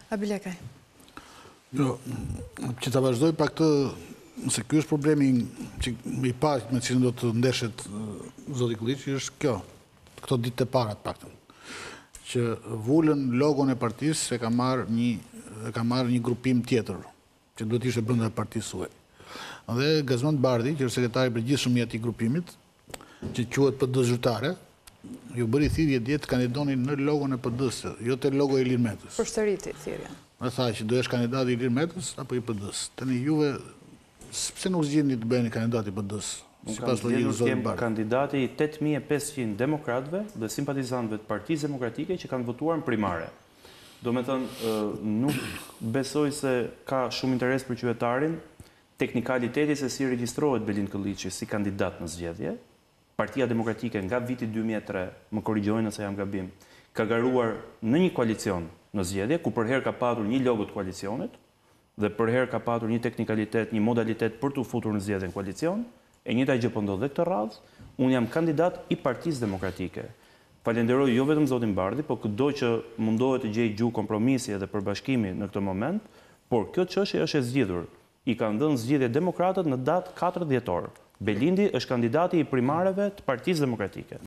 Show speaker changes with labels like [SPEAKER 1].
[SPEAKER 1] Abilekaj.
[SPEAKER 2] Jo, që ta vazhdoj pa këtë, se ky është problemi që i parë me cilën do të ndeshet zoti Kulliçi, është kjo, këto ditë të para të paktën, që vulën logon e partisë e ka marrë një grupim tjetër, që duhet ishte brenda partisë suaj. Dhe Gazmend Bardhi, që është sekretari i përgjithshëm i atij grupimit, që quhet PD zyrtare, ju bëri thirrje dje të kandidoni në logon e PD-s, jo te logo e Ilir Metës.
[SPEAKER 1] Përsëriti thirrjen.
[SPEAKER 2] Më tha që do jesh kandidat i Ilir Metës apo i PD-s. Tani juve pse nuk zgjidhni të bëheni kandidat i PD-s?
[SPEAKER 3] Sipas logjikës së zotit Bardhi. Kandidati i 8500 demokratëve dhe simpatizantëve të Partisë Demokratike që kanë votuar në primare. Do me thënë, nuk besoj se ka shumë interes për qytetarin teknikaliteti se si regjistrohet Belind Kulliçi si kandidat në zgjedhje. Partia Demokratike nga viti 2003, më korrigjojnë nëse jam gabim, ka garuar në një koalicion në zgjedhje, ku përherë ka patur një logo të koalicionit, dhe përherë ka patur një teknikalitet, një modalitet për të futur në zgjedhje në koalicion, e njëjta gjë po ndodh dhe këtë radhë, unë jam kandidat i Partisë Demokratike. Falenderoj jo vetëm zotin Bardhi, po çdo që mundohet të gjejë gjuhë kompromisi dhe përbashkimi në këtë moment, por kjo çështje është e zgjidhur. I kanë dhënë zgjidhje demokratët në datë 4 dhjetor. Belindi është kandidati i primareve të Partisë Demokratike.